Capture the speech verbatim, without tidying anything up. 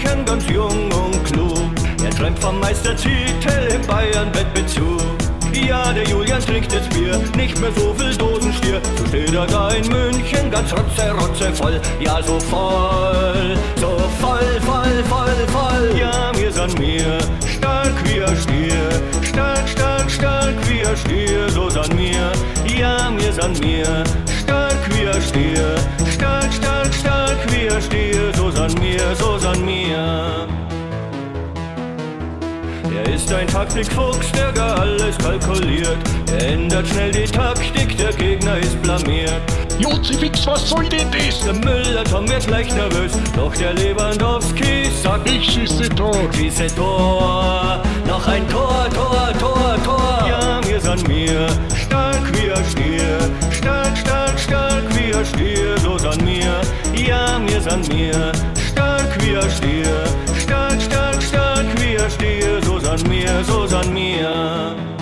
München ganz jung und klug. Er träumt vom Meistertitel im Bayern-Wettbezug. Ja, der Julian trinkt jetzt Bier, nicht mehr so viel Dosenstier. So steht er da in München, ganz rotze, rotze voll. Ja, so voll, so voll, voll, voll, voll. Ja, wir sind mir, stark wie ein Stier. Stark, stark, stark wie ein Stier, so sind wir. Ja, wir sind mir, stark wie ein Stier. Stark, stark, stark wie ein Stier, so sind wir, so sind wir. Er ist ein Taktikfuchs, der gar alles kalkuliert. Er ändert schnell die Taktik, der Gegner ist blamiert. Jozefix, was soll denn das? Der Müller, Tom wird leicht nervös, doch der Lewandowski sagt: Ich schieße Tor. Schieße Tor, noch ein Tor, Tor, Tor, Tor. Ja, wir sind wir, stark wie ein Stier. Stark, stark, stark wie ein Stier, so sind wir. Ja, wir sind wir, stark wie ein Stier. Stark, stark, stark wie ein Stier, so sind wir, so sind wir.